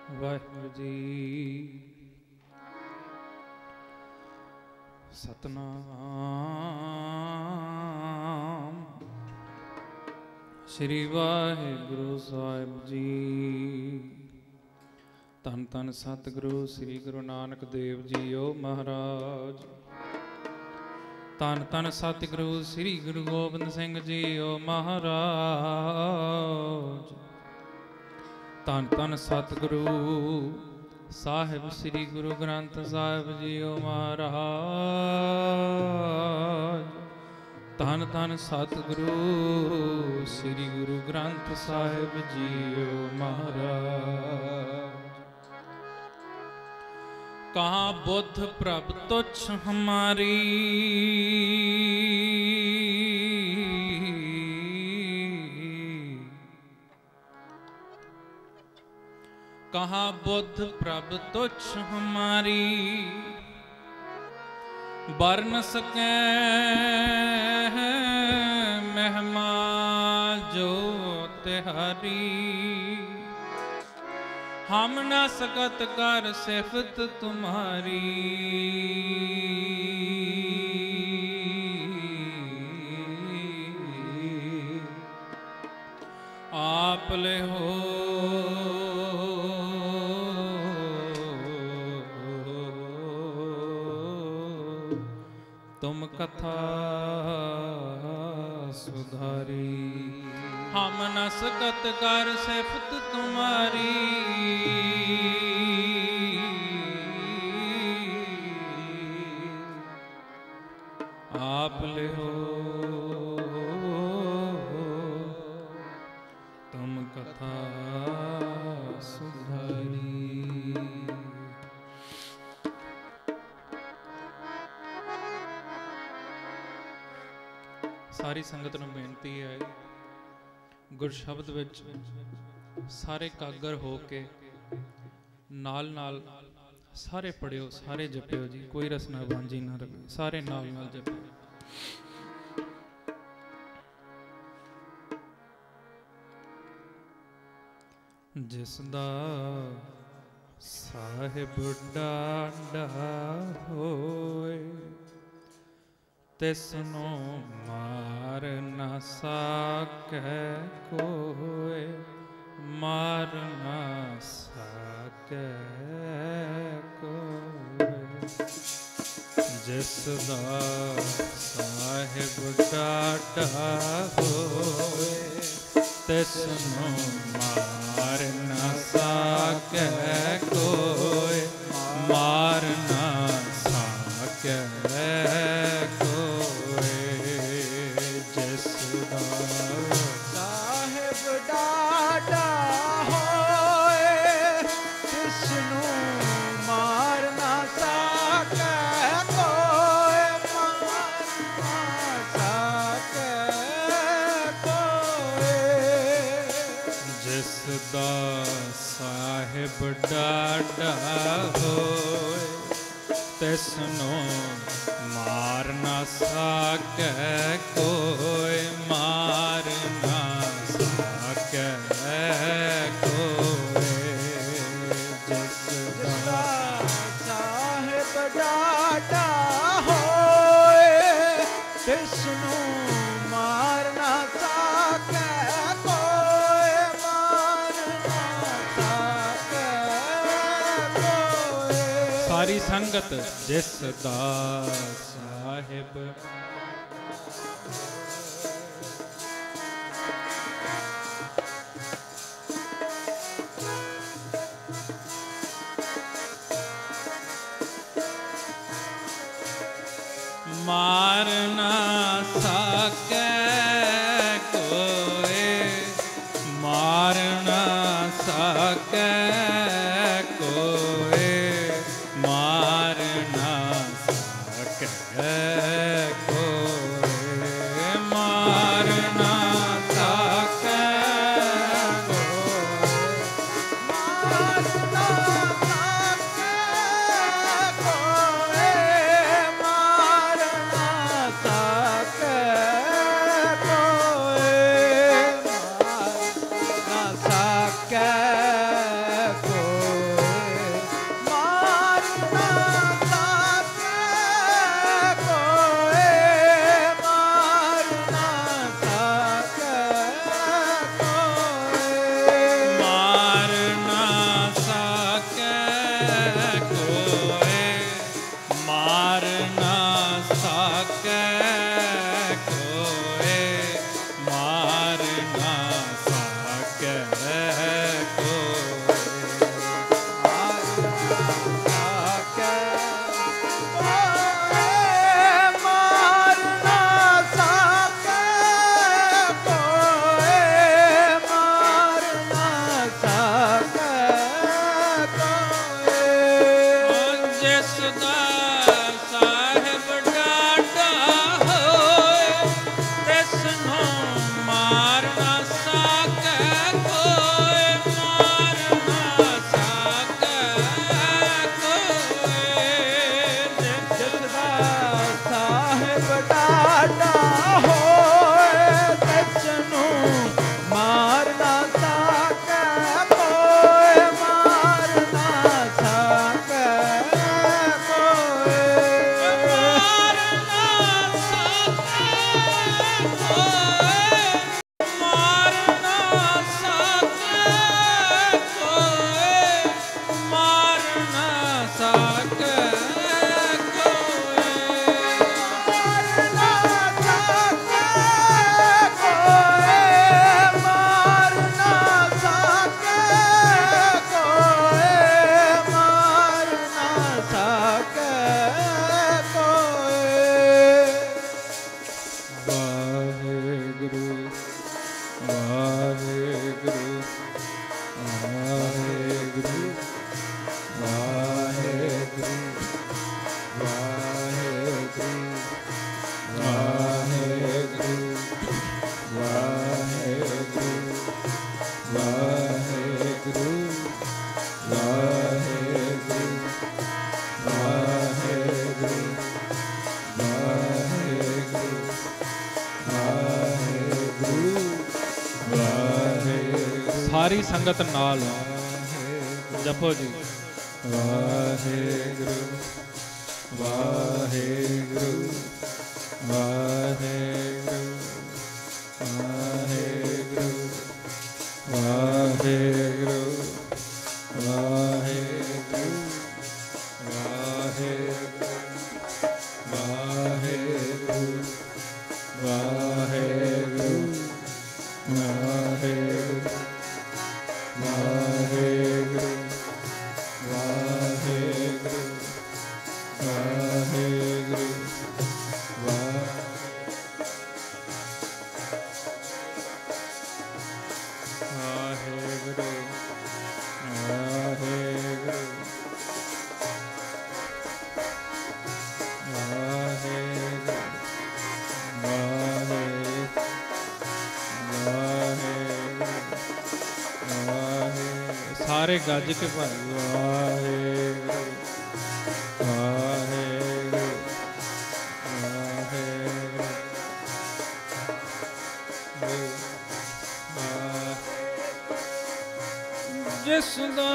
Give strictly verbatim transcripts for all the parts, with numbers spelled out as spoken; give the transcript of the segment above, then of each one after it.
ਵਾਹਿਗੁਰੂ ਜੀ। ਸਤਨਾਮ ਸ੍ਰੀ ਵਾਹਿਗੁਰੂ ਸਾਹਿਬ ਜੀ। ਧੰਨ ਧੰਨ ਸਤਿਗੁਰੂ ਸ੍ਰੀ ਗੁਰੂ ਨਾਨਕ ਦੇਵ ਜੀਓ ਮਹਾਰਾਜ। ਧੰਨ ਧੰਨ ਸਤਿਗੁਰੂ ਸ੍ਰੀ ਗੁਰੂ ਗੋਬਿੰਦ ਸਿੰਘ ਜੀਓ ਮਹਾਰਾਜ। ਧੰਨ ਧੰਨ ਸਤਿਗੁਰੂ ਸਾਹਿਬ ਸ੍ਰੀ ਗੁਰੂ ਗ੍ਰੰਥ ਸਾਹਿਬ ਜੀਓ ਮਹਾਰਾਜ। ਧੰਨ ਧੰਨ ਸਤਿਗੁਰੂ ਸ੍ਰੀ ਗੁਰੂ ਗ੍ਰੰਥ ਸਾਹਿਬ ਜੀਓ ਮਹਾਰਾਜ। ਕਹਾਂ ਬੁੱਧ ਪ੍ਰਭ ਤੁਛ ਹਮਾਰੀ, कहाँ बुद्ध प्रभ तुच्छ हमारी, बरन सके महिमा जो तिहारी। हम न सकत कर सिफत तुम्हारी, आप ले हो तुम कथा सुधारी। हम न सकत कर सिफत तुम्हारी, आप ले हो तुम कथा सुधारी। सारी संगत नूं बेनती है, गुर शब्द विच सारे कागर हो के नाल नाल सारे पढ़ियो, सारे जपियो जी, कोई रसना वांझी ना रहे, सारे नाल नाल जपियो। जिसदा साहिब डांडा होए, तिसनो मार न साकै कोय, मार न साकै कोय। जिसदा साहिब डाटा होए, तिसनो मार न साकै कोय, मार न साकै साहिब डाडा होए, तिसनो मार न साकै कोय, मार न साकै कोय। जिसदा साहिब डाडा होए, तिसनो मार न साकै कोय, मार न साकै कोय। सारी संगत जिसदा साहिब मार न साकै कोय, मार न साकै कोय, मार न साकै कोय, मार न साकै कोय, मार न साकै कोय, मार न साकै कोय, मार न साकै कोय। ਵਾਹਿਗੁਰੂ ਵਾਹਿਗੁਰੂ ਵਾਹਿਗੁਰੂ ਵਾਹਿਗੁਰੂ ਵਾਹਿਗੁਰੂ ਵਾਹਿਗੁਰੂ। ਸਾਰੀ ਸੰਗਤ ਨਾਲ ਜਪੋ ਜੀ। ਵਾਹਿਗੁਰੂ ਵਾਹਿਗੁਰੂ ਵਾਹਿਗੁਰੂ ਵਾਹਿਗੁਰੂ ਵਾਹਿਗੁਰੂ ਵਾਹਿਗੁਰੂ ਵਾਹਿਗੁਰੂ ਵਾਹਿਗੁਰੂ ਵਾਹਿਗੁਰੂ ਵਾਹਿਗੁਰੂ ਵਾਹਿਗੁਰੂ ਵਾਹਿਗੁਰੂ ਵਾਹਿਗੁਰੂ ਸਾਰੇ ਗੱਜ ਕੇ ਭਾਈ ਵਾਹਿਗੁਰੂ ਵਾਹਿਗੁਰੂ ਵਾਹਿਗੁਰੂ। ਜਿਸ ਦਾ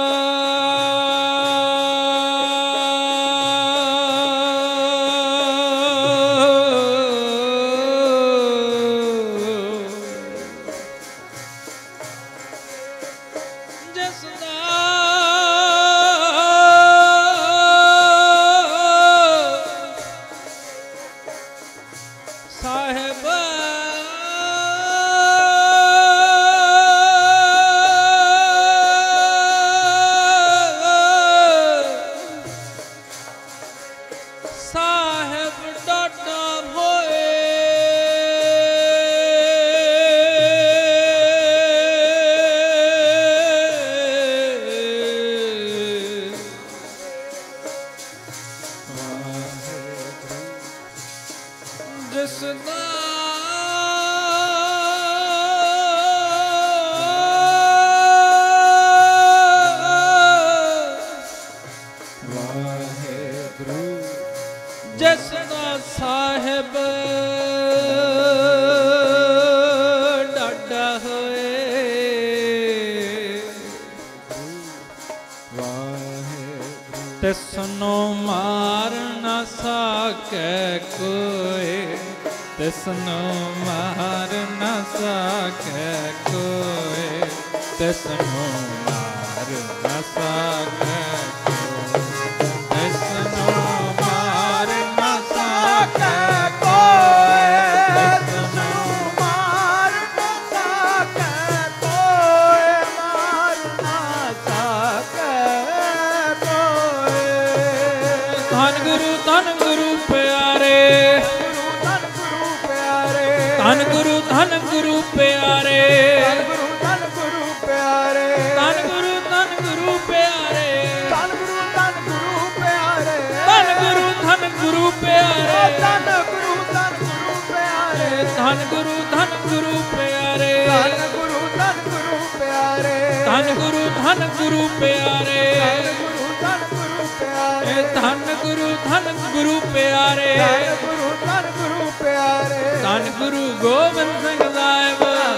ਤਿਸਨੂੰ ਮਾਰ ਨਾ ਸਕੈ ਕੋਇ, ਤਿਸਨੂੰ ਮਾਰ ਨਾ ਸਕੈ ਕੋਇ, ਤਿਸਨੂੰ ਮਾਰ ਨਾ ਸਕੈ ਕੋਇ, ਤਿਸਨੂੰ ਮਾਰ ਨਾ ਸਕੈ ਕੋਇ, ਤਿਸਨੂੰ ਮਾਰ ਨਾ ਸਕੈ ਕੋਇ, ਮਾਰ ਨਾ ਸਕੈ ਕੋਇ। ਧੰਨ ਗੁਰੂ ਧੰਨ ਗੁਰੂ ਪਿਆਰੇ, ਧੰਨ ਗੁਰੂ ਧੰਨ ਗੁਰੂ ਪਿਆਰੇ, ਧੰਨ ਗੁਰੂ ਪਿਆਰੇ, ਧੰਨ ਗੁਰੂ ਧੰਨ ਗੁਰੂ ਪਿਆਰੇ, ਧੰਨ ਗੁਰੂ ਧੰਨ ਗੁਰੂ ਪਿਆਰੇ, ਧੰਨ ਗੁਰੂ ਧੰਨ ਗੁਰੂ ਪਿਆਰੇ, ਧੰਨ ਗੁਰੂ ਧੰਨ ਗੁਰੂ ਪਿਆਰੇ, ਧੰਨ ਗੁਰੂ ਧੰਨ ਗੁਰੂ ਪਿਆਰੇ, ਧੰਨ ਗੁਰੂ ਧੰਨ ਗੁਰੂ ਪਿਆਰੇ, ਧੰਨ ਗੁਰੂ ਧੰਨ ਗੁਰੂ ਪਿਆਰੇ, ਧੰਨ ਗੁਰੂ ਧੰਨ ਗੁਰੂ ਪਿਆਰੇ, ਧੰਨ ਗੁਰੂ ਧੰਨ ਗੁਰੂ ਪਿਆਰੇ, ਧੰਨ ਗੁਰੂ ਗੋਬਿੰਦ ਸਿੰਘ ਸਾਹਿਬ,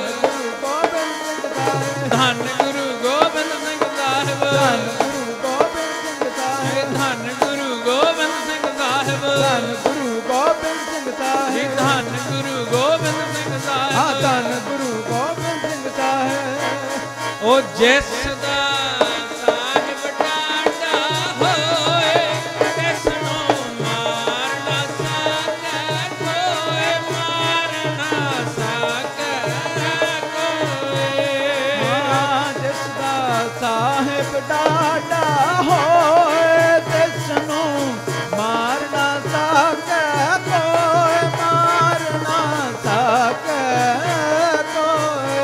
ਧੰਨ ਗੁਰੂ ਗੋਬਿੰਦ ਸਿੰਘ ਸਾਹਿਬ, ਧੰਨ ਗੁਰੂ ਗੋਬਿੰਦ ਸਿੰਘ ਸਾਹਿਬ, ਧੰਨ ਗੁਰੂ ਗੋਬਿੰਦ ਸਿੰਘ ਸਾਹਿਬ, ਧੰਨ ਗੁਰੂ ਗੋਬਿੰਦ ਸਿੰਘ ਸਾਹਿਬ, ਧੰਨ ਗੁਰੂ ਗੋਬਿੰਦ ਸਿੰਘ ਸਾਹਿਬ। ਉਹ ਜਿਸ ਦਾ ਸਾਹਿਬ ਡਾਢਾ ਹੋਏ, ਤਿਸ ਨੂੰ ਮਾਰ ਨਾ ਸਕੈ ਕੋਇ, ਮਾਰ ਨਾ ਸਕੈ ਕੋਇ। ਜਿਸ ਦਾ ਸਾਹਿਬ ਡਾਢਾ ਹੋਏ, ਤਿਸ ਨੂੰ ਮਾਰ ਨਾ ਸਕੈ ਕੋਇ, ਮਾਰ ਨਾ ਸਕੈ ਕੋਇ।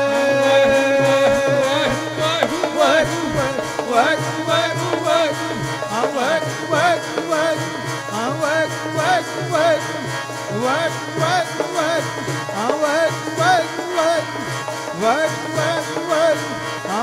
ਵਗ ਵਗ ਵਗ ਵਗ ਆ ਵਗ ਵਗ ਵਗ ਆ ਵਗ ਵਗ ਵਗ ਵਗ ਵਗ ਵਗ ਆ ਵਗ ਵਗ ਵਗ ਵਗ ਵਗ ਵਗ ਆ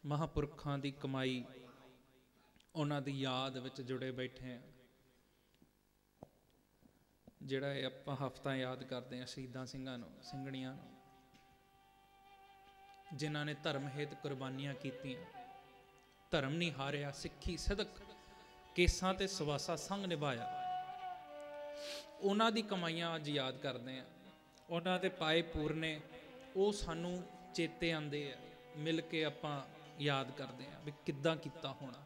ਮਹਾਂਪੁਰਖਾਂ ਦੀ ਕਮਾਈ, ਉਹਨਾਂ ਦੀ ਯਾਦ ਵਿੱਚ ਜੁੜੇ ਬੈਠੇ ਹਾਂ। ਜਿਹੜਾ ਇਹ ਆਪਾਂ ਹਫ਼ਤਾ ਯਾਦ ਕਰਦੇ ਹਾਂ ਸ਼ਹੀਦਾਂ ਸਿੰਘਾਂ ਨੂੰ, ਸਿੰਘਣੀਆਂ ਨੂੰ, ਜਿਨ੍ਹਾਂ ਨੇ ਧਰਮ ਹਿੱਤ ਕੁਰਬਾਨੀਆਂ ਕੀਤੀਆਂ, ਧਰਮ ਨਹੀਂ ਹਾਰਿਆ, ਸਿੱਖੀ ਸਿਦਕ ਕੇਸਾਂ ਤੇ ਸਵਾਸਾ ਸੰਗ ਨਿਭਾਇਆ। ਉਹਨਾਂ ਦੀ ਕਮਾਈਆਂ ਅੱਜ ਯਾਦ ਕਰਦੇ ਹਾਂ, ਉਹਨਾਂ ਦੇ ਪਾਏ ਪੂਰਨੇ ਉਹ ਸਾਨੂੰ ਚੇਤੇ ਆਉਂਦੇ ਆ, ਮਿਲ ਕੇ ਆਪਾਂ ਯਾਦ ਕਰਦੇ ਹਾਂ ਵੀ ਕਿੱਦਾਂ ਕੀਤਾ ਹੋਣਾ।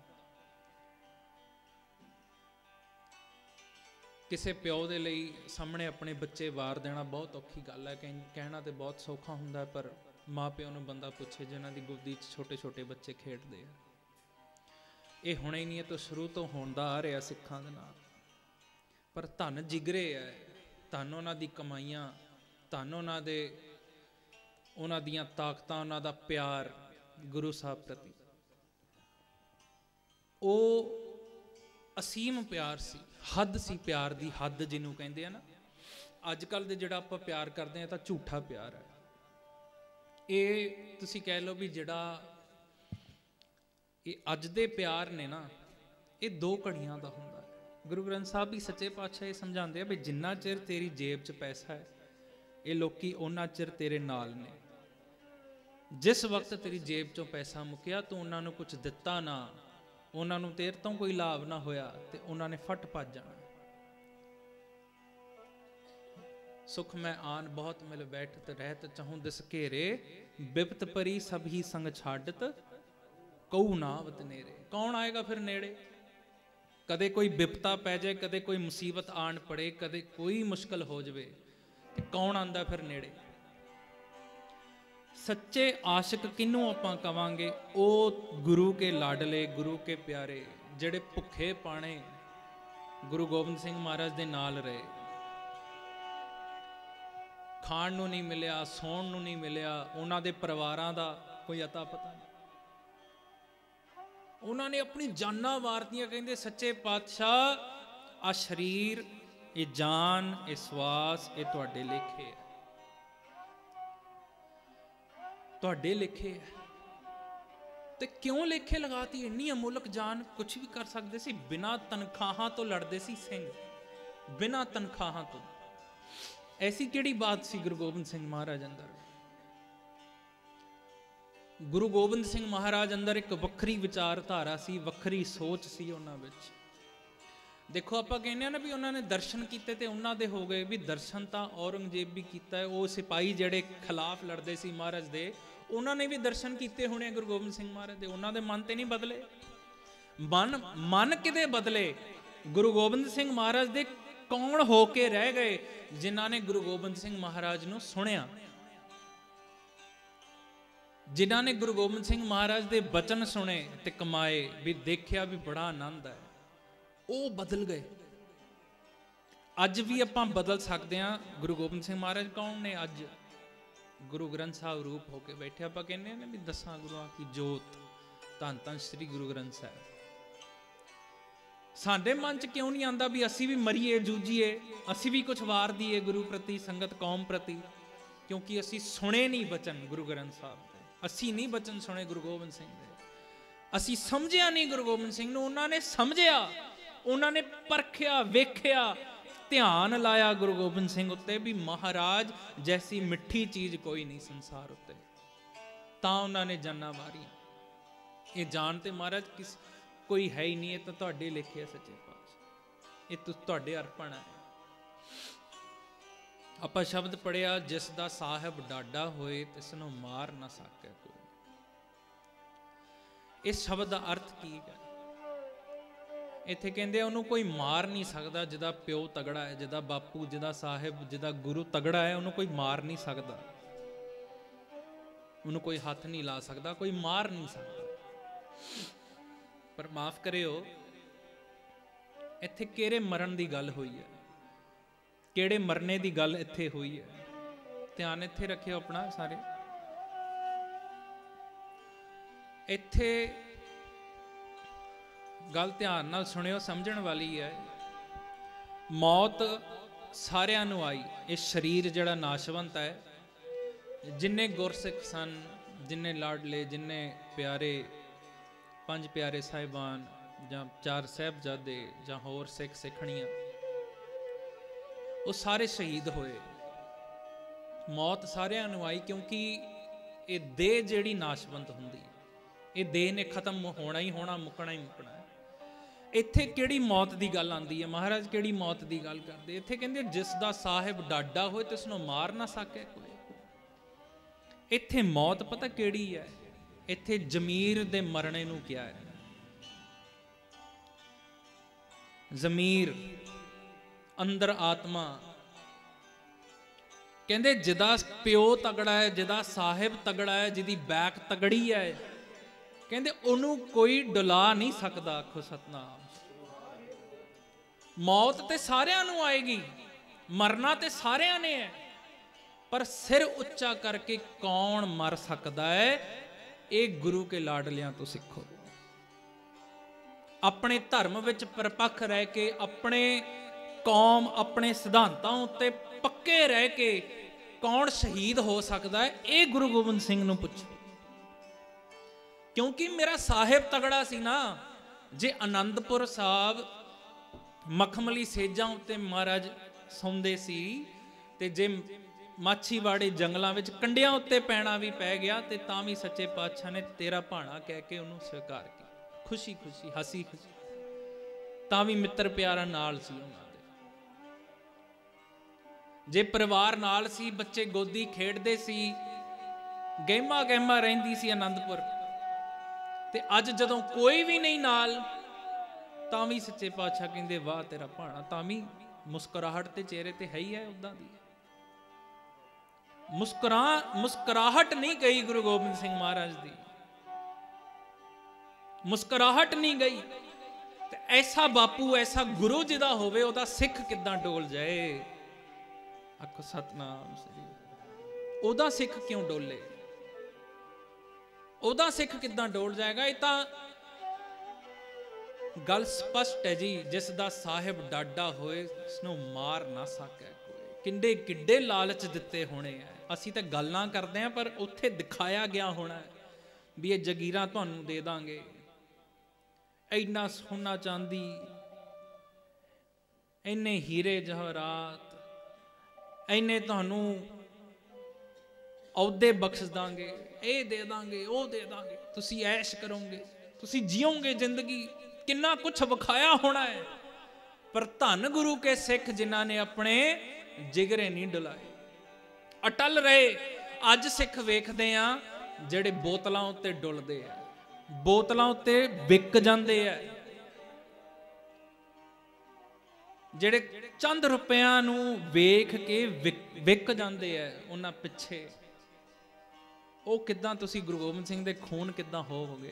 ਕਿਸੇ ਪਿਓ ਦੇ ਲਈ ਸਾਹਮਣੇ ਆਪਣੇ ਬੱਚੇ ਵਾਰ ਦੇਣਾ ਬਹੁਤ ਔਖੀ ਗੱਲ ਹੈ। ਕਹਿਣਾ ਤੇ ਬਹੁਤ ਸੌਖਾ ਹੁੰਦਾ, ਪਰ ਮਾਂ ਪਿਓ ਨੂੰ ਬੰਦਾ ਪੁੱਛੇ ਜਿਨ੍ਹਾਂ ਦੀ ਗੋਦੀ 'ਚ ਛੋਟੇ ਛੋਟੇ ਬੱਚੇ ਖੇਡਦੇ ਆ। ਇਹ ਹੁਣੇ ਹੀ ਨਹੀਂ, ਇਹ ਤਾਂ ਸ਼ੁਰੂ ਤੋਂ ਹੁੰਦਾ ਆ ਰਿਹਾ ਸਿੱਖਾਂ ਦੇ ਨਾਲ। ਪਰ ਧੰਨ ਜਿਗਰੇ ਹੈ, ਧੰਨ ਉਹਨਾਂ ਦੀ ਕਮਾਈਆਂ, ਧੰਨ ਉਹਨਾਂ ਦੇ ਉਹਨਾਂ ਦੀਆਂ ਤਾਕਤਾਂ, ਉਹਨਾਂ ਦਾ ਪਿਆਰ ਗੁਰੂ ਸਾਹਿਬ ਪ੍ਰਤੀ। ਉਹ ਅਸੀਮ ਪਿਆਰ ਸੀ, ਹੱਦ ਸੀ ਪਿਆਰ ਦੀ, ਹੱਦ ਜਿਹਨੂੰ ਕਹਿੰਦੇ ਆ ਨਾ। ਅੱਜ ਕੱਲ੍ਹ ਦੇ ਜਿਹੜਾ ਆਪਾਂ ਪਿਆਰ ਕਰਦੇ ਹਾਂ ਤਾਂ ਝੂਠਾ ਪਿਆਰ ਹੈ। ਇਹ ਤੁਸੀਂ ਕਹਿ ਲਓ ਵੀ ਜਿਹੜਾ ਇਹ ਅੱਜ ਦੇ ਪਿਆਰ ਨੇ ਨਾ, ਇਹ ਦੋ ਘੜੀਆਂ ਦਾ ਹੁੰਦਾ ਹੈ। ਗੁਰੂ ਗ੍ਰੰਥ ਸਾਹਿਬ ਵੀ ਸੱਚੇ ਪਾਤਸ਼ਾਹ ਇਹ ਸਮਝਾਉਂਦੇ ਆ ਵੀ ਜਿੰਨਾ ਚਿਰ ਤੇਰੀ ਜੇਬ 'ਚ ਪੈਸਾ ਹੈ, ਇਹ ਲੋਕੀ ਉਹਨਾਂ ਚਿਰ ਤੇਰੇ ਨਾਲ ਨੇ। ਜਿਸ ਵਕਤ ਤੇਰੀ ਜੇਬ 'ਚੋਂ ਪੈਸਾ ਮੁੱਕਿਆ, ਤੂੰ ਉਹਨਾਂ ਨੂੰ ਕੁਝ ਦਿੱਤਾ ਨਾ, ਉਹਨਾਂ ਨੂੰ ਤੇਰੇ ਤੋਂ ਕੋਈ ਲਾਭ ਨਾ ਹੋਇਆ, ਤੇ ਉਹਨਾਂ ਨੇ ਫਟ ਭੱਜ ਜਾਣਾ। ਸੁਖ ਮੈਂ ਆਨ ਬਹੁਤ ਮਿਲ ਬੈਠਤ ਰਹਿਤ ਚਾਹੂੰ ਦਿਸ ਘੇਰੇ, ਬਿਪਤ ਪਰੀ ਸਭ ਹੀ ਸੰਗ ਛਾਡਤ ਕਉ ਨਾਵਤ ਨੇਰੇ। ਕੌਣ ਆਏਗਾ ਫਿਰ ਨੇੜੇ? ਕਦੇ ਕੋਈ ਬਿਪਤਾ ਪੈ ਜਾਏ, ਕਦੇ ਕੋਈ ਮੁਸੀਬਤ ਆਣ ਪੜੇ, ਕਦੇ ਕੋਈ ਮੁਸ਼ਕਲ ਹੋ ਜਾਵੇ, ਤੇ ਕੌਣ ਆਂਦਾ ਫਿਰ ਨੇੜੇ? ਸੱਚੇ ਆਸ਼ਿਕ ਕਿਹਨੂੰ ਆਪਾਂ ਕਵਾਂਗੇ? ਉਹ ਗੁਰੂ ਕੇ ਲਾਡਲੇ, ਗੁਰੂ ਕੇ ਪਿਆਰੇ, ਜਿਹੜੇ ਭੁੱਖੇ ਪਾਣੇ ਗੁਰੂ ਗੋਬਿੰਦ ਸਿੰਘ ਮਹਾਰਾਜ ਦੇ ਨਾਲ ਰਹੇ। ਖਾਣ ਨੂੰ ਨਹੀਂ ਮਿਲਿਆ, ਸੌਣ ਨੂੰ ਨਹੀਂ ਮਿਲਿਆ, ਉਹਨਾਂ ਦੇ ਪਰਿਵਾਰਾਂ ਦਾ ਕੋਈ ਅਤਾ ਪਤਾ ਨਹੀਂ। ਉਹਨਾਂ ਨੇ ਆਪਣੀ ਜਾਨਾਂ ਵਾਰਤੀਆਂ। ਕਹਿੰਦੇ ਸੱਚੇ ਪਾਤਸ਼ਾਹ, ਆ ਸਰੀਰ, ਇਹ ਜਾਨ, ਇਹ ਸਵਾਸ, ਇਹ ਤੁਹਾਡੇ ਲੇਖੇ ਹੈ, ਤੁਹਾਡੇ ਲੇਖੇ ਹੈ। ਤੇ ਕਿਉਂ ਲੇਖੇ ਲਗਾਤੀ? ਇੰਨੀ ਅਮੁੱਲਕ ਜਾਨ, ਕੁਝ ਵੀ ਕਰ ਸਕਦੇ ਸੀ। ਬਿਨਾਂ ਤਨਖਾਹਾਂ ਤੋਂ ਲੜਦੇ ਸੀ ਸਿੰਘ, ਬਿਨਾਂ ਤਨਖਾਹਾਂ ਤੋਂ। ਐਸੀ ਕਿਹੜੀ ਬਾਤ ਸੀ ਗੁਰੂ ਗੋਬਿੰਦ ਸਿੰਘ ਮਹਾਰਾਜ ਅੰਦਰ? ਗੁਰੂ ਗੋਬਿੰਦ ਸਿੰਘ ਮਹਾਰਾਜ ਅੰਦਰ ਇੱਕ ਵੱਖਰੀ ਵਿਚਾਰਧਾਰਾ ਸੀ, ਵੱਖਰੀ ਸੋਚ ਸੀ ਉਹਨਾਂ ਵਿੱਚ। ਦੇਖੋ ਆਪਾਂ ਕਹਿੰਦੇ ਆ ਨਾ ਵੀ ਉਹਨਾਂ ਨੇ ਦਰਸ਼ਨ ਕੀਤੇ ਤੇ ਉਹਨਾਂ ਦੇ ਹੋ ਗਏ, ਵੀ ਦਰਸ਼ਨ ਤਾਂ ਔਰੰਗਜ਼ੇਬ ਵੀ ਕੀਤਾ ਹੈ। ਉਹ ਸਿਪਾਹੀ ਜਿਹੜੇ ਖਿਲਾਫ ਲੜਦੇ ਸੀ ਮਹਾਰਾਜ ਦੇ, ਉਹਨਾਂ ਨੇ ਵੀ ਦਰਸ਼ਨ ਕੀਤੇ ਹੋਣੇ ਗੁਰੂ ਗੋਬਿੰਦ ਸਿੰਘ ਮਹਾਰਾਜ ਦੇ। ਉਹਨਾਂ ਦੇ ਮਨ ਤੇ ਨਹੀਂ ਬਦਲੇ। ਮਨ ਮਨ ਕਿਤੇ ਬਦਲੇ? ਗੁਰੂ ਗੋਬਿੰਦ ਸਿੰਘ ਮਹਾਰਾਜ ਦੇ ਕੌਣ ਹੋ ਕੇ ਰਹਿ ਗਏ ਜਿਨ੍ਹਾਂ ਨੇ ਗੁਰੂ ਗੋਬਿੰਦ ਸਿੰਘ ਮਹਾਰਾਜ ਨੂੰ ਸੁਣਿਆ, ਜਿਨ੍ਹਾਂ ਨੇ ਗੁਰੂ ਗੋਬਿੰਦ ਸਿੰਘ ਮਹਾਰਾਜ ਦੇ ਬਚਨ ਸੁਣੇ ਤੇ ਕਮਾਏ, ਵੀ ਦੇਖਿਆ ਵੀ ਬੜਾ ਆਨੰਦ ਹੈ। ਉਹ ਬਦਲ ਗਏ। ਅੱਜ ਵੀ ਆਪਾਂ ਬਦਲ ਸਕਦੇ ਹਾਂ। ਗੁਰੂ ਗੋਬਿੰਦ ਸਿੰਘ ਮਹਾਰਾਜ ਕੌਣ ਨੇ? ਅੱਜ ਗੁਰੂ ਗ੍ਰੰਥ ਸਾਹਿਬ ਰੂਪ ਹੋ ਕੇ ਬੈਠੇ। ਆਪਾਂ ਕਹਿੰਦੇ ਹਾਂ ਨਾ ਵੀ ਦਸਾਂ ਗੁਰੂਆਂ ਕੀ ਜੋਤ, ਧੰਨ ਧੰਨ ਸ੍ਰੀ ਗੁਰੂ ਗ੍ਰੰਥ ਸਾਹਿਬ। ਸਾਡੇ ਮਨ 'ਚ ਕਿਉਂ ਨਹੀਂ ਆਉਂਦਾ ਵੀ ਅਸੀਂ ਵੀ ਮਰੀਏ, ਜੂਝੀਏ, ਅਸੀਂ ਵੀ ਕੁਛ ਵਾਰ ਦੀਏ ਗੁਰੂ ਪ੍ਰਤੀ, ਸੰਗਤ ਕੌਮ ਪ੍ਰਤੀ? ਕਿਉਂਕਿ ਅਸੀਂ ਸੁਣੇ ਨਹੀਂ ਬਚਨ ਗੁਰੂ ਗ੍ਰੰਥ ਸਾਹਿਬ ਦੇ। ਅਸੀਂ ਨਹੀਂ ਬਚਨ ਸੁਣੇ ਗੁਰੂ ਗੋਬਿੰਦ ਸਿੰਘ ਦੇ। ਅਸੀਂ ਸਮਝਿਆ ਨਹੀਂ ਗੁਰੂ ਗੋਬਿੰਦ ਸਿੰਘ ਨੂੰ। ਉਹਨਾਂ ਨੇ ਸਮਝਿਆ, ਉਹਨਾਂ ਨੇ ਪਰਖਿਆ, ਵੇਖਿਆ, ਧਿਆਨ ਲਾਇਆ ਗੁਰੂ ਗੋਬਿੰਦ ਸਿੰਘ ਉੱਤੇ ਵੀ ਮਹਾਰਾਜ ਜੈਸੀ ਮਿੱਠੀ ਚੀਜ਼ ਕੋਈ ਨਹੀਂ ਸੰਸਾਰ ਉੱਤੇ। ਤਾਂ ਉਹਨਾਂ ਨੇ ਜਾਨਾਂ ਮਾਰੀਆਂ। ਇਹ ਜਾਨ ਤੇ ਮਹਾਰਾਜ ਕਿਸ ਕੋਈ ਹੈ ਹੀ ਨਹੀਂ, ਇਹ ਤਾਂ ਤੁਹਾਡੇ ਲਿਖੇ ਆ ਸੱਚੇ ਪਾਤਸ਼ਾਹ, ਇਹ ਤੁਹਾਡੇ ਅਰਪਣ ਹੈ। ਆਪਾਂ ਸ਼ਬਦ ਪੜਿਆ, ਜਿਸ ਦਾ ਸਾਹਿਬ ਡਾਡਾ ਹੋਏ ਤਿਸ ਨੂੰ ਮਾਰ ਨਾ ਸਕੇ ਕੋਈ। ਇਸ ਸ਼ਬਦ ਦਾ ਅਰਥ ਕੀ ਹੈ? ਇੱਥੇ ਕਹਿੰਦੇ ਉਹਨੂੰ ਕੋਈ ਮਾਰ ਨਹੀਂ ਸਕਦਾ ਜਿਹਦਾ ਪਿਓ ਤਗੜਾ ਹੈ, ਜਿਹਦਾ ਬਾਪੂ, ਜਿਹਦਾ ਸਾਹਿਬ, ਜਿਹਦਾ ਗੁਰੂ ਤਗੜਾ ਹੈ, ਉਹਨੂੰ ਕੋਈ ਮਾਰ ਨਹੀਂ ਸਕਦਾ, ਉਹਨੂੰ ਕੋਈ ਹੱਥ ਨਹੀਂ ਲਾ ਸਕਦਾ, ਕੋਈ ਮਾਰ ਨਹੀਂ ਸਕਦਾ। ਪਰ ਮਾਫ ਕਰਿਓ, ਇੱਥੇ ਕਿਹੜੇ ਮਰਨ ਦੀ ਗੱਲ ਹੋਈ ਹੈ? ਕਿਹੜੇ ਮਰਨੇ ਦੀ ਗੱਲ ਇੱਥੇ ਹੋਈ ਹੈ? ਧਿਆਨ ਇੱਥੇ ਰੱਖਿਓ ਆਪਣਾ ਸਾਰੇ। ਇੱਥੇ ਗੱਲ ਧਿਆਨ ਨਾਲ ਸੁਣਿਓ, ਸਮਝਣ ਵਾਲੀ ਹੈ। ਮੌਤ ਸਾਰਿਆਂ ਨੂੰ ਆਈ। ਇਹ ਸਰੀਰ ਜਿਹੜਾ ਨਾਸ਼ਵੰਤ ਹੈ, ਜਿੰਨੇ ਗੁਰਸਿੱਖ ਸਨ, ਜਿੰਨੇ ਲਾਡਲੇ, ਜਿੰਨੇ प्यारे पंज प्यारे साहिबान जां चार साहिबजादे जां होर सिख सिखणियां वो सारे शहीद होए। मौत सारिਆਂ ਨੂੰ आई क्योंकि ये देह जिहड़ी नाशवंत हुंदी है, ये देह ने खत्म होना ही होना, मुकना ही मुकना है। इत्थे किहड़ी मौत की गल आती है, महाराज किहड़ी मौत की गल करते? इत्थे कहंदे जिस दा साहिब डाडा होए तिस नूं मार ना सके कोई। इत्थे मौत पता किहड़ी है? इत्थे जमीर दे मरने नूं क्या है? जमीर अंदर आत्मा कहंदे जिदा प्यो तगड़ा है, जिदा साहिब तगड़ा है, जिदी बैक तगड़ी है, कहंदे ओनू कोई डुला नहीं सकता। आखो सतनाम। मौत ते सारिਆਂ ਨੂੰ आएगी, मरना ते सारिਆਂ ने है, पर सिर उच्चा करके कौन मर सकता है? ये गुरु के लाडलियां तो सिखो। अपने धर्म विच परपक्ष रह के, अपने कौम अपने सिद्धांतां उत्ते पक्के रह के कौन शहीद हो सकता है? ये गुरु गोबिंद सिंह नूं पुछो। क्योंकि मेरा साहिब तगड़ा सी ना। जे आनंदपुर साहब मखमली सेजां उत्ते महाराज सौंदे सी, ते जे माछीवाड़े जंगलों में कंडियां उत्ते पैना भी पै गया ते तां भी सच्चे पातशाह ने तेरा भाणा कह के उन्होंने स्वीकार किया, खुशी खुशी हसी खुशी। तां भी मित्र प्यारा नाल सी उन्हां दे। जे परिवार नाल सी, बच्चे गोदी खेडदे सी, गहमा गहमा रहिंदी सी आनंदपुर, ते अज जदों कोई भी नहीं नाल, तां भी सच्चे पातशाह कहंदे वाह तेरा भाणा। तां भी मुस्कुराहट ते चेहरे ते है ही है उदां दी। मुस्कुरा मुस्कुराहट नहीं गई गुरु गोबिंद सिंह महाराज दी, मुस्कुराहट नहीं गई। ते ऐसा बापू, ऐसा गुरु जिदा होवे, उहदा सिख किदां डोल जाए? आखो सतनाम श्री। उहदा सिख क्यों डोले? उहदा सिख किदां डोल जाएगा? ये तां गल स्पष्ट है जी। जिस दा साहिब डाडा होए उसनूं मार ना सके कोई। किंडे किड्डे लालच दिते होने हैं। असीं तां गल्लां करदे हां, पर उत्थे दिखाया गया होना है भी ये जगीरां तुहानूं दे दांगे, इन्ना सोना चांदी, इन्ने हीरे जवाहरात, इन्ने तुहानूं अहुदे बख्श दांगे, ये दे दांगे, वो दे दांगे, तुसीं ऐश करोगे, तुसीं जियोगे जिंदगी, किन्ना कुछ विखाया होना है। पर धन गुरु के सिख जिन्हां ने अपने जिगरे नहीं डुलाए, अटल रहे। अज सिख वेखदे आ जिहड़े बोतलां उत्ते डुलदे आ, बोतलां उत्ते विक जांदे आ, जिहड़े चंद रुपयां नूं वेख के विक विक जांदे आ, उन्हां पिछे ਉਹ ਕਿੱਦਾਂ ਤੁਸੀਂ ਗੁਰੂ ਗੋਬਿੰਦ ਸਿੰਘ ਦੇ ਖੂਨ ਕਿੱਦਾਂ ਹੋਵੋਗੇ?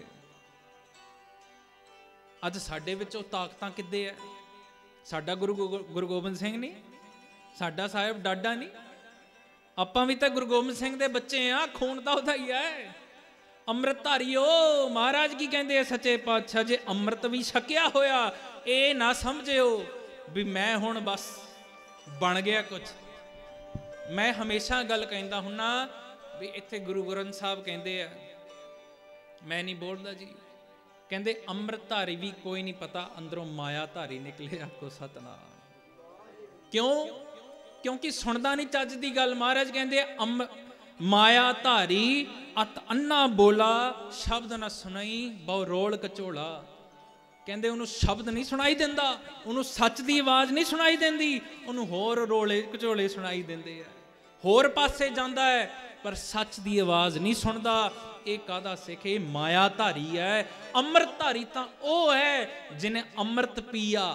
ਅੱਜ ਸਾਡੇ ਵਿੱਚ ਉਹ ਤਾਕਤਾਂ ਕਿੱਦੇ ਹੈ? ਸਾਡਾ ਗੁਰੂ ਗੁਰੂ ਗੋਬਿੰਦ ਸਿੰਘ ਨਹੀਂ, ਸਾਡਾ ਸਾਹਿਬ ਡਾਡਾ ਨਹੀਂ, ਆਪਾਂ ਵੀ ਤਾਂ ਗੁਰੂ ਗੋਬਿੰਦ ਸਿੰਘ ਦੇ ਬੱਚੇ ਆ, ਖੂਨ ਤਾਂ ਉਹਦਾ ਹੀ ਹੈ। ਅੰਮ੍ਰਿਤ ਧਾਰੀਓ, ਮਹਾਰਾਜ ਕੀ ਕਹਿੰਦੇ ਆ ਸੱਚੇ ਪਾਤਸ਼ਾਹ? ਜੇ ਅੰਮ੍ਰਿਤ ਵੀ ਛਕਿਆ ਹੋਇਆ, ਇਹ ਨਾ ਸਮਝਿਓ ਵੀ ਮੈਂ ਹੁਣ ਬਸ ਬਣ ਗਿਆ ਕੁਛ। ਮੈਂ ਹਮੇਸ਼ਾ ਗੱਲ ਕਹਿੰਦਾ ਹੁੰਨਾ भी इत्थे गुरु ग्रंथ साहब कहते हैं, मैं नहीं बोलता जी, कहते अमृत धारी भी कोई नहीं पता अंदरों माया धारी निकले। आखो सतनाम। क्यों? क्योंकि सुनता नहीं चज की गल। महाराज कहते अम माया धारी अत अन्ना बोला, शब्द ना सुनाई बहु रोल कचोला। कहते उन्होंने शब्द नहीं सुनाई देंदा, उन्होंने सच की आवाज़ नहीं सुनाई देंदी, उन्होंने होर रोले कचोले सुनाई देंदे है, होर पासे जाता है, पर सच की आवाज़ नहीं सुनता। ये कादा सिख? ये माया धारी है। अमृत धारी तो वह है जिन्हें अमृत पिया,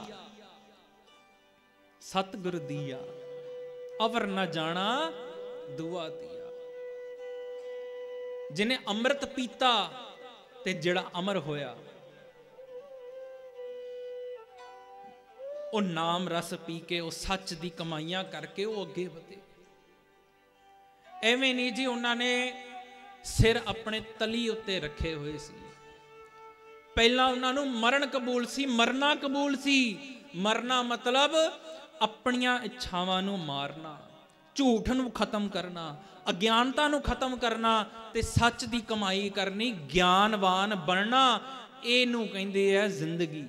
सतगुर दिया, अवर न जाना दुआ दिया। जिन्हें अमृत पीता ते जिहड़ा अमर होया, वो नाम रस पी के, वो सच की कमाइयां करके वो अगे वधे। एवें नहीं जी, उन्होंने सिर अपने तली उत्ते रखे हुए सी। पहला उन्होंने मरण कबूल सी, मरना कबूल सी। मरना मतलब अपनियां इच्छावां नूं मारना, झूठ नूं खत्म करना, अज्ञानता नूं खत्म करना ते सच दी कमाई करनी, ज्ञानवान बनना, इहनूं कहंदे आ जिंदगी।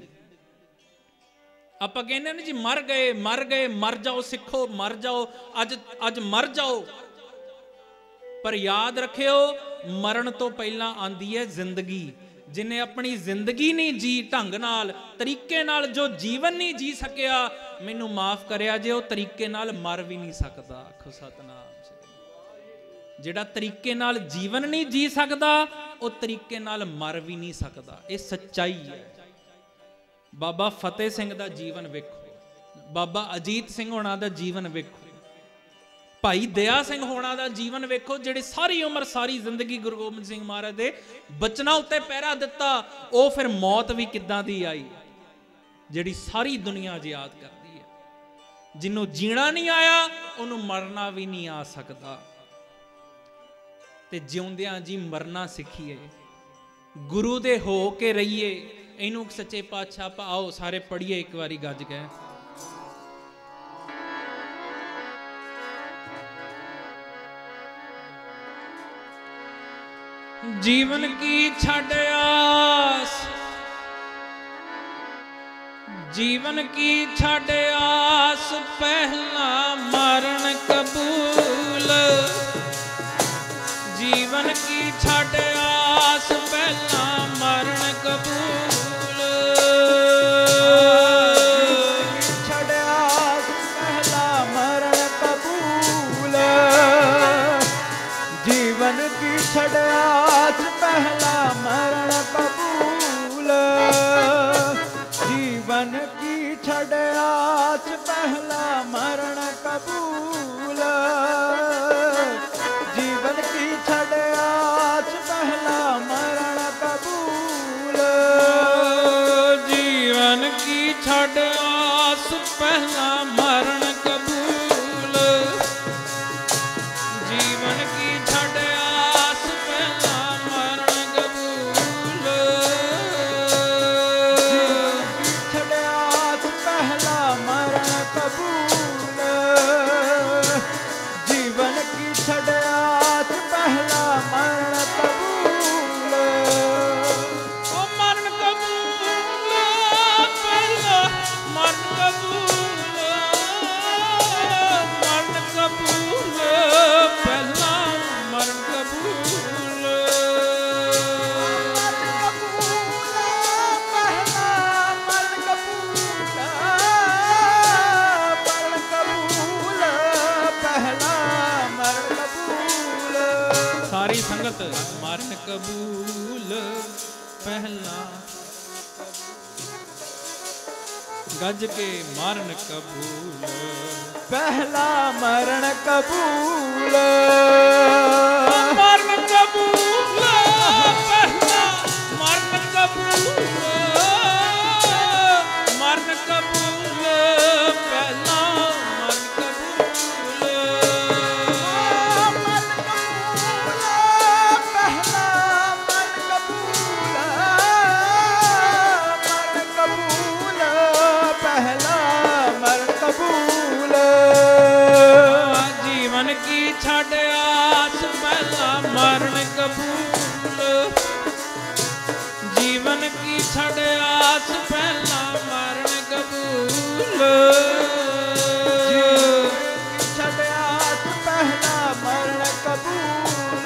आपां कहंदे ने जी मर गए मर गए मर जाओ सिखो, मर जाओ अज अज मर जाओ, पर याद रखियो मरण तो पहला आंदी है जिंदगी। जिन्हें अपनी जिंदगी नहीं जी ढंग नाल तरीके नाल, जो जीवन नहीं जी सकिया, मैनू माफ करिया जे वो तरीके नाल मर भी नहीं सकता। आखो सतनाम। जिहड़ा तरीके नाल जीवन नहीं जी सकता वो तरीके नाल मर भी नहीं सकता। ये सच्चाई है। बाबा फतेह सिंह दा जीवन वेखो, बाबा अजीत सिंह होना दा जीवन वेखो, भाई दया सिंह होना दा जीवन वेखो, जिहड़े सारी उम्र सारी जिंदगी गुरु गोबिंद सिंह महाराज दे बचना उत्ते पहरा दिता। वो फिर मौत भी किदां दी आई, जिहड़ी सारी दुनिया अज याद करदी है। जिन्हों जीना नहीं आया उन्होंने मरना भी नहीं आ सकता। ते जिउंदियां जी मरना सीखीए, गुरु दे हो के रहिए। इनू सच्चे पातशाह आओ सारे पढ़िए एक बारी गज गए। जीवन की छड़ आस, जीवन की छड़ आस, पहला मरण कबूल। जीवन की छड़ आस, पहला मरण कबूल। छड़ आस, पहला मरण कबूल। जीवन की छड़ आस, पहला मरण कबूल। जीवन की छड़ आस, पहला मरण कबूल। जीवन की छड़ आस, पहला मरण कबूल। जीवन की छड़ आस, पहला मरण कबूल। जीवन की छड़ आस, पहला मरण कबूल। छड़ आस, पहला मरण कबूल। जीवन की छड़ आस, पहला मरण कबूल। ओ मरण कबूल, पहला मरण कबूल। मरण कबूल, पहला मरण कबूल। सारी संगत मरण कबूल, पहला गज के मरण कबूल। पहला मरण कबूल। मरण कबूल, पहला मरण कबूल। मरण कबूल, पहला मरण कबूल। पहला मरण कबूल। मरण कबूल, पहला मरण कबूल। जीवन की छड़ आस, पहला मरण कबूल। जीवन की छड़ आस, पहला मरण कबूल। छड़ आस, पहला मरण कबूल।